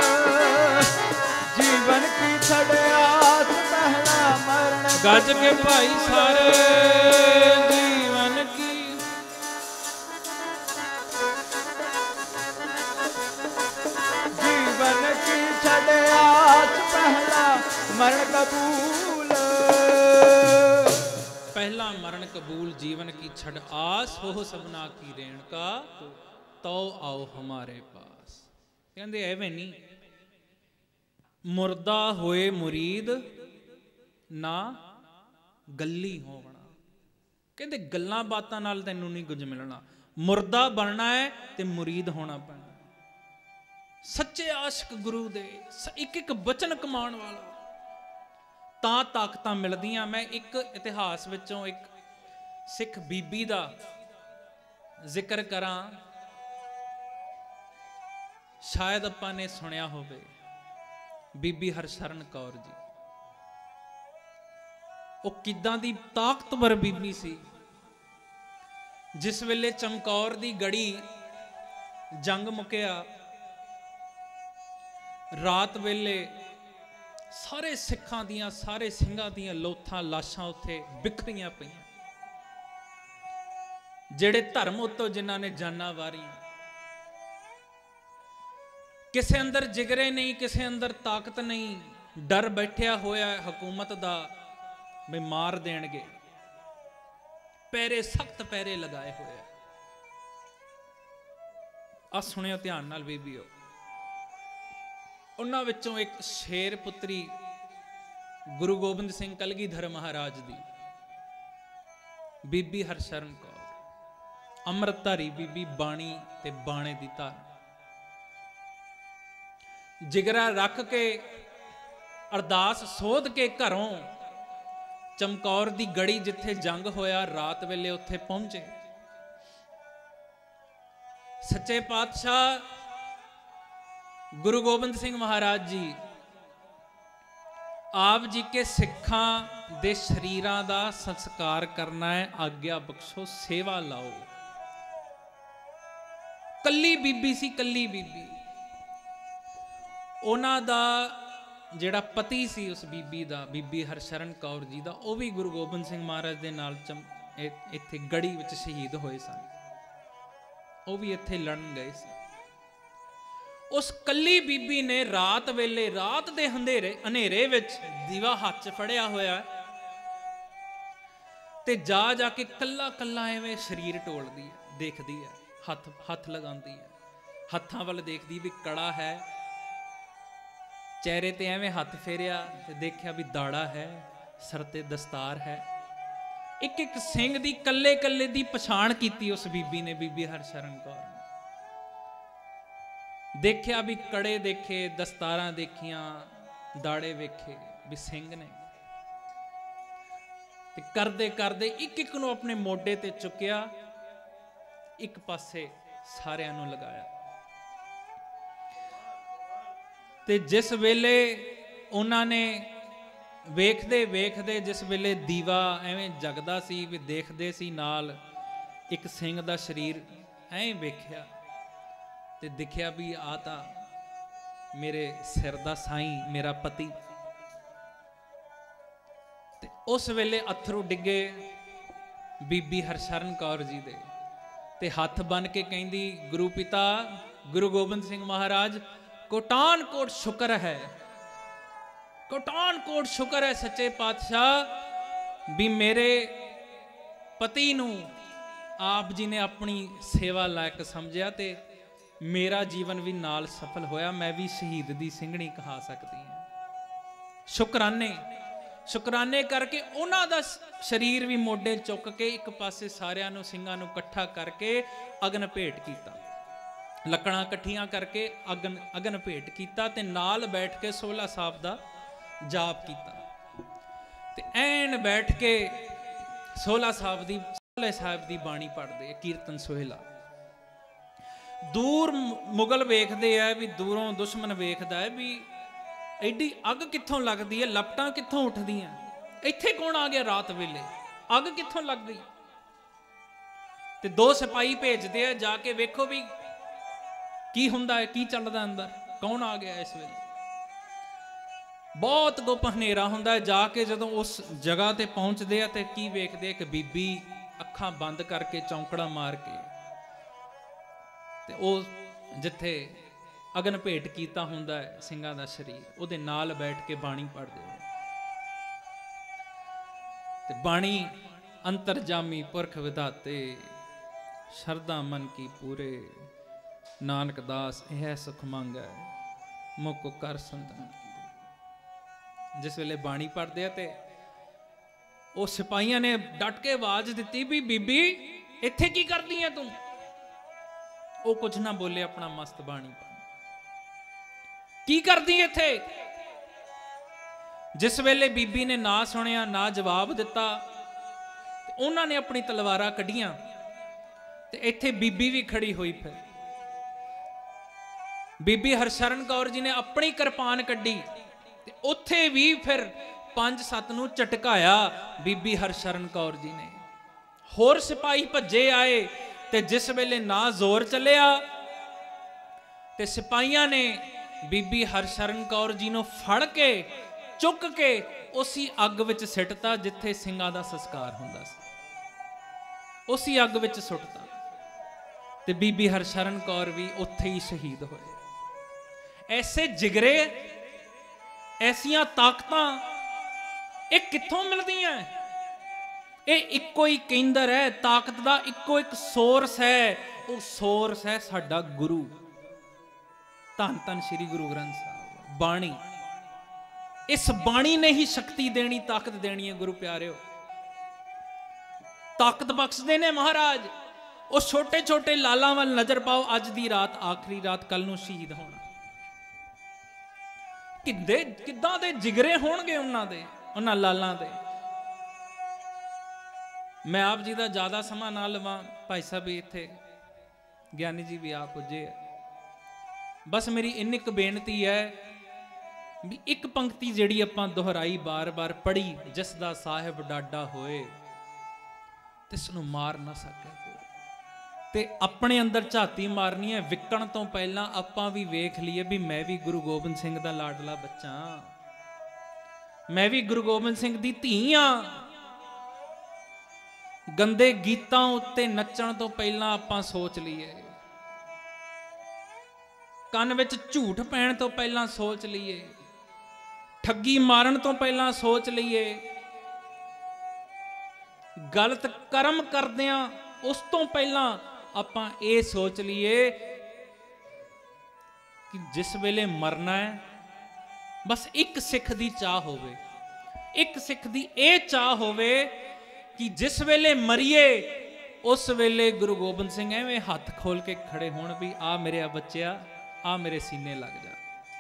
जीवन की छड़ आस, पहला मरण गज के भाई सारे जीवन की जीवन की छड़ आस, पहला मरण कबूल। पहला मरण कबूल। जीवन की छड़ आस, हो सबना की रेण का, तो आओ हमारे पास। कहते एवें नहीं मुर्दा होए मुरीद ना गल्ली होवना। कहते गल्लां बातां नाल तैनूं नहीं कुछ मिलना। मुर्दा बनना है ते मुरीद होना पैना। सच्चे आशिक गुरु दे एक एक वचन कमाउण वाला तां ताकतां मिलदियां। मैं एक इतिहास विचों एक सिख बीबी दा जिक्र करां। शायद आपां ने सुनिया होवे बीबी हरशरण कौर जी। वो किदां दी ताकतवर बीबी सी। जिस वेले चमकौर दी गड़ी जंग मुकिया, रात वेले सारे सिखां दियां सारे ਸਿੰਘਾਂ दियां लोथां लाशां उत्थे बिखरियां पईयां। ਜਿਹੜੇ धर्म उत्तों जिन्हां ने जाना वारियां, किसे अंदर जिगरे नहीं, किसे अंदर ताकत नहीं, डर बैठिया होया हुकूमत दा भी मार देणगे, पैरे सख्त पैरे लगाए हुए। आ सुनियो ध्यान नाल बीबीओ, उन्हां विचों एक शेर पुत्री गुरु गोबिंद सिंह कलगीधर महाराज दी बीबी हरशरण कौर, अमृतधारी बीबी बाणी ते बाणे दी धार, जिगरा रख के अरदास सोध के घरों चमकौर दी गड़ी जिथे जंग होया रात वेले उत्थे पहुंचे। सच्चे पातशाह गुरु गोबिंद सिंह महाराज जी आप जी के सिखां दे शरीरां दा संस्कार करना है, आग्या बख्शो सेवा लाओ। कल्ली बीबी सी, कल्ली बीबी। उन्हां दा जिहड़ा पति सी उस बीबी दा, बीबी हरशरण कौर जी दा, वो भी गुरु गोबिंद सिंह महाराज दे नाल चम इत्थे गड़ी विच शहीद होए सन। वो भी इत्थे लड़न गए सी। उस कल्ली बीबी ने रात वेले, रात दे अंधेरे हनेरे विच दीवा हाथ च फड़िया होया ते जा जाके कल्ला कल्ला एवें शरीर टोलदी है, देखदी है, हथ हथ लगांदी है, हत्थां वल देखदी भी कड़ा है, चेहरे ते एवें हथ फेरिया ते देखिया भी दाड़ा है, सर ते दस्तार है। एक एक सिंह दी कल्ले कल्ले दी पछाण कीती उस बीबी ने, बीबी हरशरण कौर ने। देखिया भी कड़े देखे, दस्तारां देखियां, दाड़े वेखे भी सिंह ने। ते करदे करदे एक एक नूं अपने मोढे ते चुकिया, एक पासे सारियां नूं लगाया। ते जिस वेले उन्हां ने वेखदे वेखदे जिस वेले दीवा एवें जगदा सी भी देखदे सी, नाल एक सिंह दा शरीर ऐं वेखिया ते दिखिया भी आ तां मेरे सिर दा साईं, मेरा पति। ते उस वेले अथरू डिगे बीबी हरशरण कौर जी दे ते हथ बन के कहंदी, गुरु पिता गुरु गोबिंद सिंह महाराज कोटान कोट शुक्र है, कोटान कोट शुक्र है सच्चे पातशाह भी मेरे पति नूं आप जी ने अपनी सेवा लायक समझिया ते मेरा जीवन भी नाल सफल होया, मैं भी शहीद दी सिंघणी कहा सकती हूं। शुकराने शुकराने करके उन्हां दा शरीर भी मोढे चुक के एक पासे सारियां नूं सिंघां नूं इकट्ठा करके अगन भेंट कीता, लकड़ां इकट्ठियां करके अगन अगन भेंट कीता ते नाल बैठ के सोहला साहब दा जाप कीता। ते ऐन बैठ के सोहला साहब दी सोहले साहब दी बाणी पढ़दे, कीर्तन सोहेला। दूर मुगल वेखदे है भी, दूरों दुश्मन वेखदा है भी एडी अग कित्थों लगदी है, लपटां कित्थों उठदियां, इत्थे कौन आ गया रात वेले, अग कित्थों लग गई। ते दो सिपाही भेजदे है, जाके वेखो भी की हुंदा है, की चलदा अंदर, कौन आ गया इस वेले। बहुत गुप हनेरा हुंदा है, जाके जदों उस जगह ते पहुंचदे आ ते की वेखदे, एक बीबी अखां बंद करके चौंकड़ा मार के ते ओ जिथे अगन भेंट कीता हुंदा है ਸਿੰਘਾਂ ਦਾ शरीर, ਉਹਦੇ नाल बैठ के बाणी पढ़दे हैं। ते बाणी अंतरजामी पुरख विधाते, शरदा मन की पूरे, नानक दास यह सुख मांगै, मुख कर संतन की। जिस वेले बाणी पढ़दे ते ਉਹ ਸਿਪਾਹੀਆਂ ਨੇ ਡਟ ਕੇ ਆਵਾਜ਼ ਦਿੱਤੀ ਵੀ ਬੀਬੀ ਇੱਥੇ ਕੀ ਕਰਦੀ ਐ ਤੂੰ। ਉਹ ਕੁਝ ਨਾ ਬੋਲੇ, ਆਪਣਾ ਮਸਤ ਬਾਣੀ ਪਾ। ਕੀ ਕਰਦੀ ਇੱਥੇ। ਜਿਸ ਵੇਲੇ ਬੀਬੀ ਨੇ ਨਾ ਸੁਣਿਆ ਨਾ ਜਵਾਬ ਦਿੱਤਾ ਤੇ ਉਹਨਾਂ ਨੇ ਆਪਣੀ ਤਲਵਾਰਾਂ ਕੱਢੀਆਂ ਤੇ ਇੱਥੇ ਬੀਬੀ ਵੀ ਖੜੀ ਹੋਈ। ਫਿਰ बीबी हरशरण कौर जी ने अपनी किरपान कड्डी ते उत्थे भी फिर पंज सत्त नूं झटकाया बीबी हरशरण कौर जी ने। होर सिपाही भज्जे आए ते जिस वेले ना जोर चलिया ते सिपाहियां ने बीबी हरशरण कौर जी नूं फड़ के चुक के उसी अग विच सिटता जिथे ਸਿੰਘਾਂ ਦਾ संस्कार हुंदा सी, उसी अग विच सुटता ते बीबी हरशरण कौर भी उत्थे ही शहीद होए। ऐसे जिगरे ऐसियां ताकतां ये कित्थों मिलदियां? ये इक्को ही केंद्र है, ताकत दा इक्को एक सोर्स है, वो सोर्स है साडा गुरु, धन धन श्री गुरु ग्रंथ साहब बाणी। इस बाणी ने ही शक्ति देनी, ताकत देनी है। गुरु प्यारेओ, ताकत बख्शदे ने महाराज। वो छोटे छोटे लालां वल नजर पाओ, अज दी रात आखिरी रात, कल नूं शहीद होना। किद्दे किद्दां दे जिगरे होणगे उन्हां दे, उन्हां लालां दे। मैं आप जी का ज़्यादा समा ना लवां, भाई साहब भी इत्थे ज्ञानी जी भी आ पुजे। बस मेरी इन्नी क बेनती है भी एक पंक्ति जिहड़ी आपां दोहराई बार बार पढ़ी, जिस दा साहिब डाडा होए तिसनूं मार ना सके। ते अपने अंदर झाती मारनी है, विकण तो पहलां आपां भी वेख लीए भी मैं भी गुरु गोबिंद सिंह दा लाडला बच्चा, मैं भी गुरु गोबिंद सिंह दी धी हां। गंदे गीतां उत्ते नच्चण तो पहलां आपां सोच लीए, ਕੰਨ ਵਿੱਚ ਝੂਠ ਪੈਣ ਤੋਂ ਪਹਿਲਾਂ ਸੋਚ ਲਈਏ, ਠੱਗੀ ਮਾਰਨ ਤੋਂ ਪਹਿਲਾਂ ਸੋਚ ਲਈਏ, ਗਲਤ ਕਰਮ ਕਰਦਿਆਂ ਉਸ ਤੋਂ ਪਹਿਲਾਂ ਆਪਾਂ ਇਹ ਸੋਚ ਲਈਏ ਕਿ ਜਿਸ ਵੇਲੇ ਮਰਨਾ ਹੈ ਬਸ ਇੱਕ ਸਿੱਖ ਦੀ ਚਾਹ ਹੋਵੇ, ਇੱਕ ਸਿੱਖ ਦੀ ਇਹ ਚਾਹ ਹੋਵੇ ਕਿ ਜਿਸ ਵੇਲੇ ਮਰੀਏ ਉਸ ਵੇਲੇ ਗੁਰੂ ਗੋਬਿੰਦ ਸਿੰਘ ਐਵੇਂ ਹੱਥ ਖੋਲ ਕੇ ਖੜੇ ਹੋਣ ਵੀ ਆ ਮੇਰੇ ਬੱਚਿਆ, आ मेरे सीने लग जा,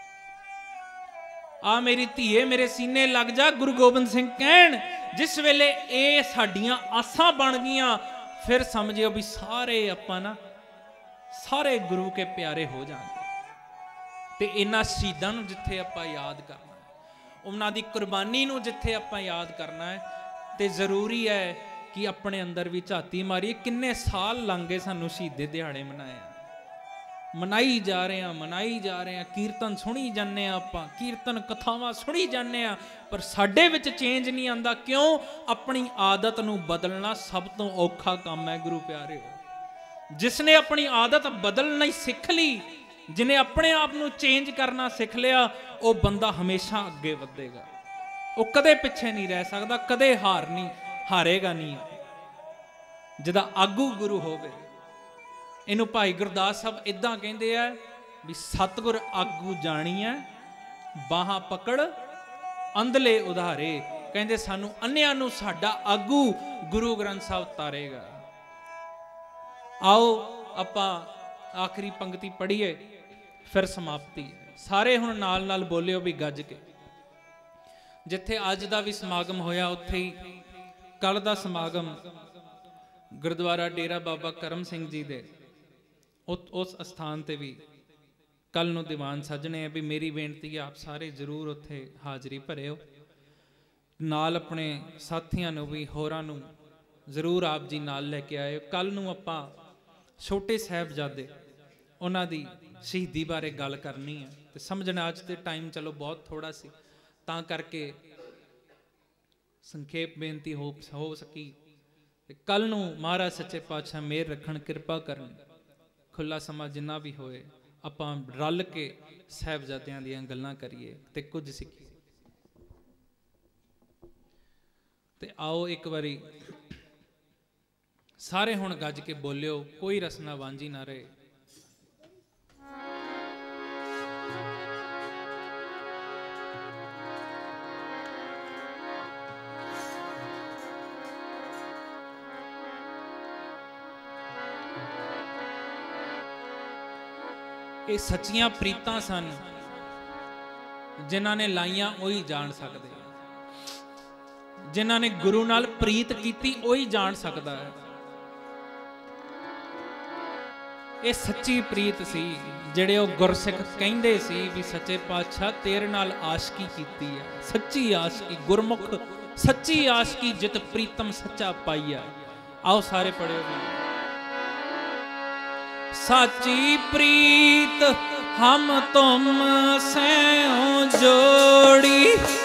आ मेरी धीए मेरे सीने लग जा। गुरु गोबिंद सिंह कहन जिस वेले ये साडियां आसां बन गईयां, फिर समझियो भी सारे आपां ना सारे गुरु के प्यारे हो जाएंगे। ते इन्हां शहीदां नूं जिथे आपां याद करना है, उन्हां दी कुर्बानी नूं जिथे आपां याद करना है, ते जरूरी है कि अपने अंदर भी झाती मारीए। किन्ने साल लंघ गए सानूं शहीदे दिहाड़े मनाए, मनाई जा रहे हैं मनाई जा रहे हैं, कीर्तन सुनी जाने आपां, कीर्तन कथावां सुनी जाने, पर साडे विच चेंज नहीं आंदा। क्यों? अपनी आदत नूं बदलना सब तो औखा काम है गुरु प्यारे। जिसने अपनी आदत बदलना ही सीख ली, जिन्हें अपने आप नूं चेंज करना सीख लिया, वो बंदा हमेशा अगे वधेगा, वो कदे पिछे नहीं रह सकता, कदे हार नहीं हारेगा नहीं। जिहदा आगू गुरु होवे, इनू भाई गुरदास साहब इदां कहते हैं भी सतगुर आगू जानी है बाहां पकड़ अंधले उधारे। कहते सानू अन्नियां नू साडा आगू गुरु ग्रंथ साहब तारेगा। आओ आपां आखिरी पंक्ति पढ़िए फिर समाप्ति। सारे हुण नाल नाल बोलियो भी गज के। जिथे अज दा भी समागम होया उत्थे ही कल दा समागम गुरुद्वारा डेरा बाबा करम सिंह जी दे उस स्थान ते भी कल नूं दीवान सजने भी। मेरी बेनती है आप सारे जरूर उत्थे हाज़री भरियो, नाल अपने साथियां नूं भी होरां नूं जरूर आप जी नाल लैके आए। कल नूं आपां छोटे साहिबजादे उन्हां दी शहीदी बारे गल करनी है, ते समझना अज दे टाइम चलो बहुत थोड़ा सी, तां करके संखेप बेनती हो हो सकी। कल नूं महाराज सच्चे पातशाह मेहर रखण, किरपा करन, खुला समा जिन्ना भी होए आपां रल के साहिबजादियां दियां गल्लां करिए ते कुछ सीखिए। ते आओ एक बारी सारे हुण गज के बोलियो, कोई रसना वांझी ना रहे। ये सच्चियां प्रीतां सन जिन्हां ने लाइयां वही जान सकते, जिन्हां ने गुरु नाल प्रीत कीती वही जान सकता है। ਇਹ ਸੱਚੀ ਪ੍ਰੀਤ ਸੀ ਜਿਹੜੇ ਉਹ ਗੁਰਸਿੱਖ ਕਹਿੰਦੇ ਸੀ ਵੀ ਸੱਚੇ ਪਾਤਸ਼ਾਹ ਤੇਰੇ ਨਾਲ ਆਸ਼ਕੀ ਕੀਤੀ ਹੈ। ਸੱਚੀ ਆਸ਼ਕੀ, ਗੁਰਮੁਖ ਸੱਚੀ ਆਸ਼ਕੀ ਜਿਤ ਪ੍ਰੀਤਮ ਸੱਚਾ ਪਾਈਆ। आओ सारे पढ़ियो भी। साची प्रीत हम तुम से जोड़ी,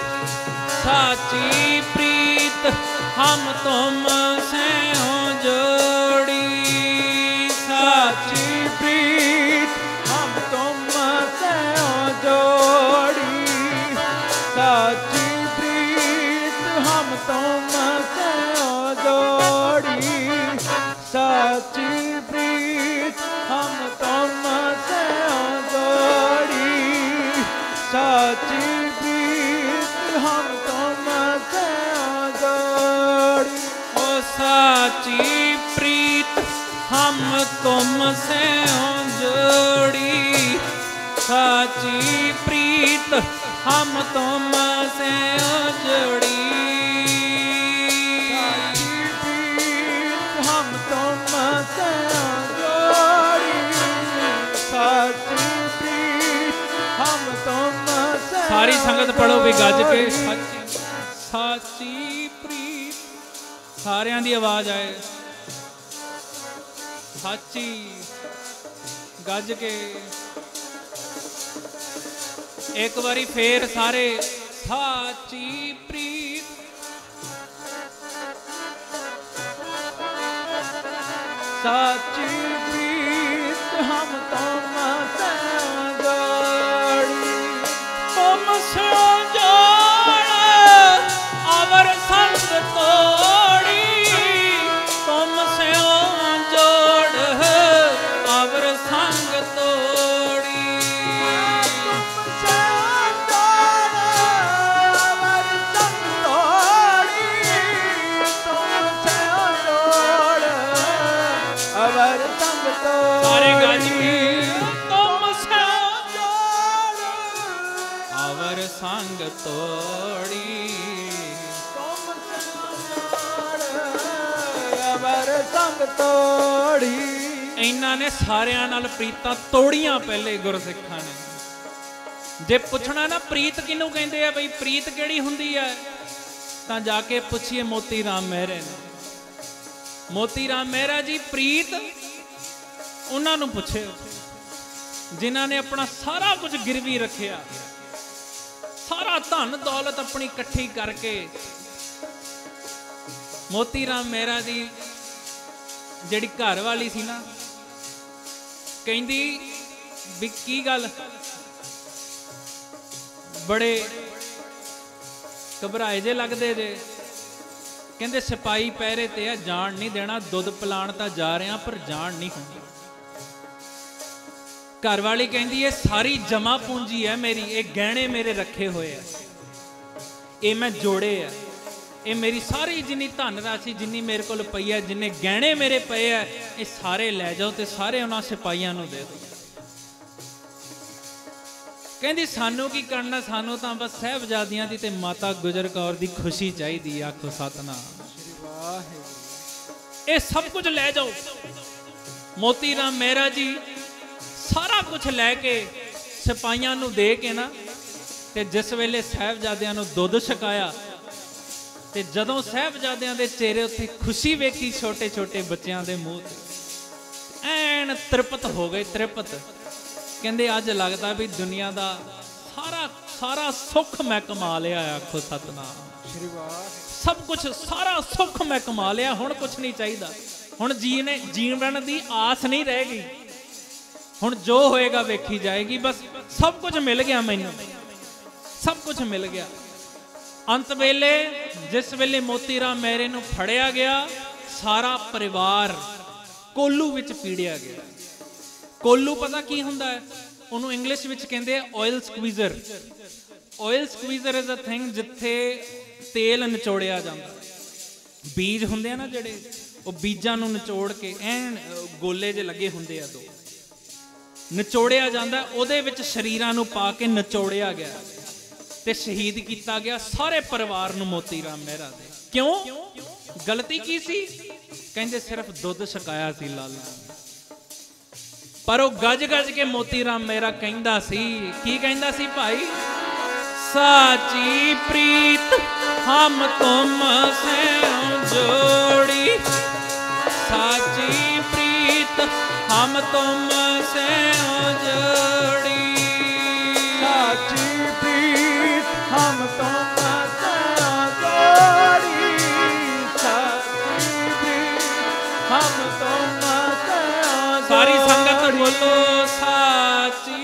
साची प्रीत हम तुम से जोड़ी, साची प्रीत हम तुम से जोड़ी, साची प्रीत हम तुम से जोड़ी, साची प्रीत हम तुम से जोड़ी, साची प्रीत हम तुम से जोड़ी। ओ साची प्रीत हम तुम से जोड़ी, साची प्रीत हम तुम से जोड़ी, सारी संगत पढ़ो भी गज के। साची साची प्रीत सारियां दी आवाज आए, साची गज के एक बारी फेर सारे। साची प्रीत साची प्रीत हम तुम से जोड़ी, तुम से जोड़ अवर संग तोड़ी, तुम से जोड़ अवर संग तोड़ी, तुमसे जोड़ अवर संग तोड़ी, सारे गज के तुमसे जोड़ अवर संग तोड़ी, तुमसे जोड़ अवर संग तोड़ी। इन्हां ने सारियां नाल प्रीतां तोड़ियां पहले गुरसिखां ने। जे पुछना ना प्रीत किनू कहंदे आ, बई प्रीत किहड़ी हुंदी है, तां जाके पुछिए मोती राम मेहरे ने। मोती राम मेहरा जी प्रीत उन्हां नूं पुछे जिन्हां ने अपना सारा कुछ गिरवी रखिया, सारा धन दौलत अपनी इकट्ठी करके। मोती राम मेहरा दी जिहड़ी घर वाली सी ना, कहंदी भी की गल, बड़े घबराए जे लगदे जे। कहंदे सिपाही पहरे ते आ, जान नहीं देना, दुध पिलाण तां जा रहे पर जान नहीं होनी। घर वाली कहंदी ये सारी जमा पूंजी है मेरी, ये गहने मेरे रखे हुए है, ये मैं जोड़े है, ये मेरी सारी जिन्नी धन राशि जिन्नी मेरे को पई है, जिन्ने गहने मेरे पे है, ये सारे लै जाओ ते सारे उन्हां सिपाहियां नूं दे दो। कहंदी सानू की करना, सानू तां बस साहिबजादियां दी ते माता गुजर कौर दी खुशी चाहिदी। आखो सतनाम, ये सब कुछ लै जाओ। मोती राम मेहरा जी सारा कुछ लैके सिपाहियां नूं दे के ना, ते जिस वेले साहिबजादियां नूं दुध छकाया, ते जदों साहिबजादियां दे चेहरे उत्ते खुशी वेखी छोटे छोटे बच्चियां दे मूँह ते, ऐन तृपत हो गए, तृपत। कहंदे अज लगदा भी दुनिया दा सारा सारा सुख मैं कमा लिया। आखो सतनाम, सब कुछ सारा सुख मैं कमा लिया, हुण कुछ नहीं चाहिदा, हुण जीने जीवन दी आस नहीं रह गई, हुण जो होएगा वेखी जाएगी, बस सब कुछ मिल गया मैनू, सब कुछ मिल गया। अंत वेले जिस वेले मोती राम मेहरे नूं फड़िया गया, सारा परिवार कोलू विच पीड़िया गया। कोलू पता की हुंदा है? उन्होंने इंग्लिश विच कहंदे oil squeezer. Oil squeezer is a thing जिथे तेल निचोड़िया जाता। बीज हुंदे ना जिहड़े, वो बीजां नूं निचोड़ के ऐन गोले जे लगे हुंदे आ, दो निचोड़िया जाता, उहदे विच शरीरां नूं पा के निचोड़िया गया ते शहीद किया गया सारे परिवार नूं मोती राम मेहरा दे। क्यों? गलती की सी? कहंदे सिर्फ दुध छकाया सी लाला। पर वो गज गज के मोती राम मेरा कहंदा सी की कहंदा सी भाई साची प्रीत हम तुम से जोड़ी साची प्रीत हम तुम से जोड़ी साची प्रीत हम तुम से जोड़ी साची प्रीत हम तुम से सारी संगत बोलो साची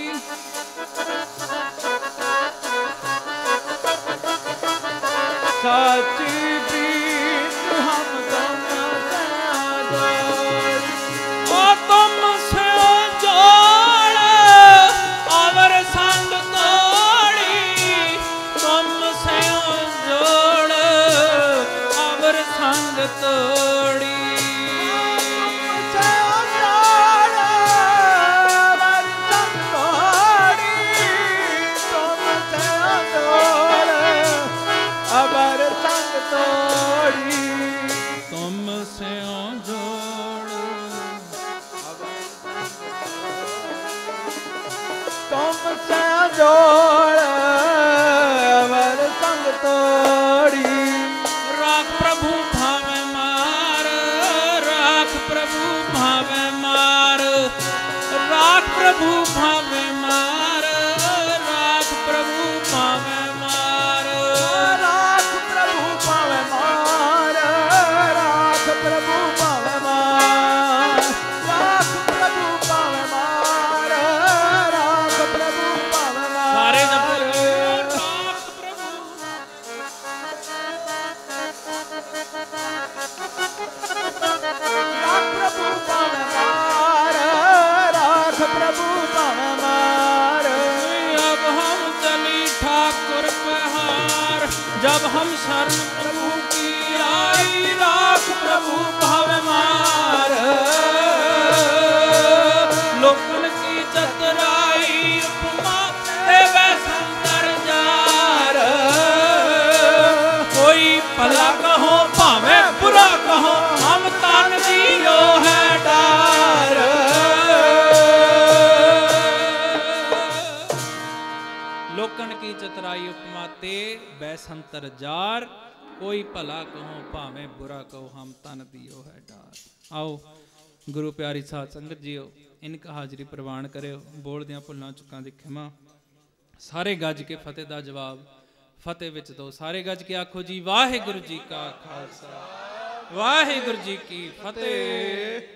साची प्रीत हम तुम से जोड़ी ओ तुम से जोड़ और संग तोड़ी तुम से जोड़ और संग तोड़ी अबर संग तोड़ी तुम से जोड़ तुम से जोड़ अबर संग तोड़ी राख प्रभु भावे मार राख प्रभु भावे मार राख प्रभु भावे मार राख प्रभु भावे मार राख प्रभु पावे मार राख प्रभु पावे मार राख प्रभु पावे मार राख प्रभु पावे मार सारे जब राख प्रभु राख प्रभु पावे मार राख प्रभु पावे मार अब हम चली ठाकुर पहाड़ जब हम शरण प्रभु की आई राख प्रभु भावे मार लोकन की चतुराई उपमा देवे संतर जार कोई भला कहो भावे बुरा कहो हम तन दियो है डार लोकन की चतुराई उपमा ते बैसंतर जार कोई भला कहो भावे बुरा कहो हम तन दियो है डार। आओ गुरु प्यारी साध संगत जीओ इनका हाजरी प्रवान करो बोल दियां भुल्लां चुकां दी खिमा सारे गज के फतेह दा जवाब फतेह विच दो सारे गज के आखो जी वाहिगुरु जी का खालसा वाहिगुरु जी की फतेह।